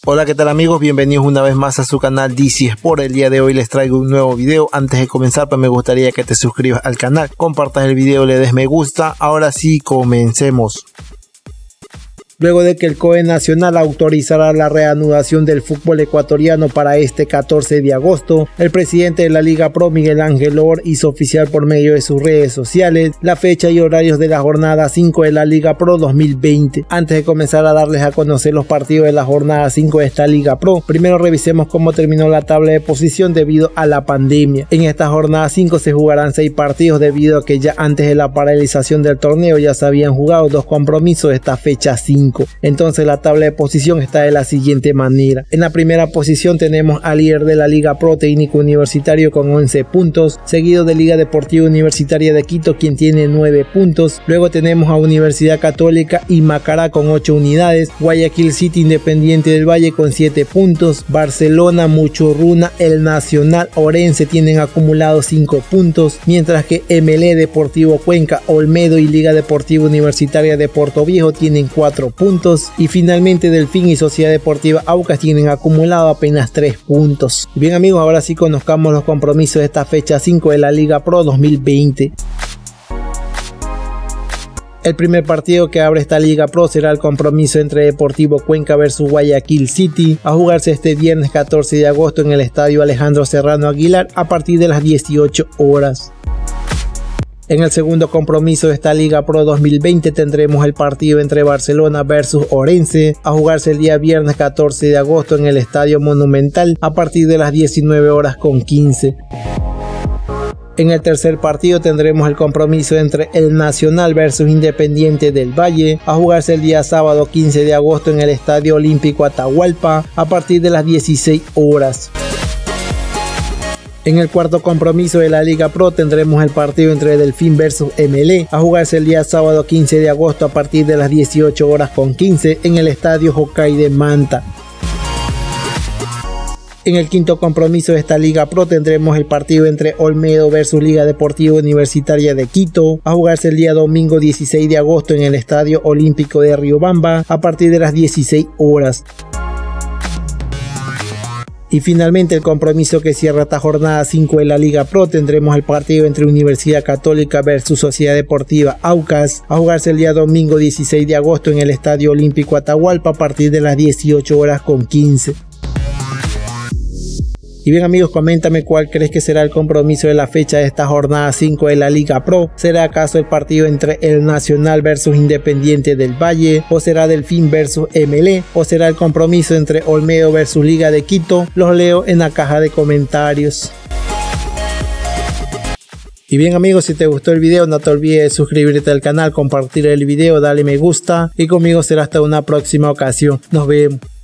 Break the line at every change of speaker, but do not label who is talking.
Hola, ¿qué tal amigos? Bienvenidos una vez más a su canal DC Sport. El día de hoy les traigo un nuevo video. Antes de comenzar, pues me gustaría que te suscribas al canal, compartas el video, le des me gusta. Ahora sí, comencemos. Luego de que el COE Nacional autorizará la reanudación del fútbol ecuatoriano para este 14 de agosto, el presidente de la Liga Pro, Miguel Ángel Or, hizo oficial por medio de sus redes sociales la fecha y horarios de la jornada 5 de la Liga Pro 2020. Antes de comenzar a darles a conocer los partidos de la jornada 5 de esta Liga Pro, primero revisemos cómo terminó la tabla de posición debido a la pandemia. En esta jornada 5 se jugarán 6 partidos debido a que ya antes de la paralización del torneo ya se habían jugado 2 compromisos de esta fecha 5. Entonces la tabla de posición está de la siguiente manera. En la primera posición tenemos al líder de la Liga Pro, Técnico Universitario, con 11 puntos, seguido de Liga Deportiva Universitaria de Quito, quien tiene 9 puntos. Luego tenemos a Universidad Católica y Macará con 8 unidades, Guayaquil City, Independiente del Valle con 7 puntos, Barcelona, Muchurruna, El Nacional, Orense tienen acumulados 5 puntos, mientras que MLE, Deportivo Cuenca, Olmedo y Liga Deportiva Universitaria de Portoviejo tienen 4 puntos, y finalmente Delfín y Sociedad Deportiva Aucas tienen acumulado apenas 3 puntos. Bien amigos, ahora sí conozcamos los compromisos de esta fecha 5 de la Liga Pro 2020. El primer partido que abre esta Liga Pro será el compromiso entre Deportivo Cuenca versus Guayaquil City, a jugarse este viernes 14 de agosto en el estadio Alejandro Serrano Aguilar a partir de las 18 horas. En el segundo compromiso de esta Liga Pro 2020 tendremos el partido entre Barcelona versus Orense, a jugarse el día viernes 14 de agosto en el Estadio Monumental a partir de las 19 horas con 15. En el tercer partido tendremos el compromiso entre El Nacional versus Independiente del Valle, a jugarse el día sábado 15 de agosto en el Estadio Olímpico Atahualpa a partir de las 16 horas. En el cuarto compromiso de la Liga Pro tendremos el partido entre Delfín versus MLE, a jugarse el día sábado 15 de agosto a partir de las 18 horas con 15 en el Estadio Jocay de Manta. En el quinto compromiso de esta Liga Pro tendremos el partido entre Olmedo versus Liga Deportiva Universitaria de Quito, a jugarse el día domingo 16 de agosto en el Estadio Olímpico de Riobamba a partir de las 16 horas. Y finalmente el compromiso que cierra esta jornada 5 de la Liga Pro tendremos el partido entre Universidad Católica versus Sociedad Deportiva Aucas, a jugarse el día domingo 16 de agosto en el Estadio Olímpico Atahualpa a partir de las 18 horas con 15. Y bien amigos, coméntame cuál crees que será el compromiso de la fecha de esta jornada 5 de la Liga Pro. ¿Será acaso el partido entre El Nacional versus Independiente del Valle? ¿O será Delfín versus MLE? ¿O será el compromiso entre Olmedo versus Liga de Quito? Los leo en la caja de comentarios. Y bien amigos, si te gustó el video no te olvides de suscribirte al canal, compartir el video, darle me gusta y conmigo será hasta una próxima ocasión. Nos vemos.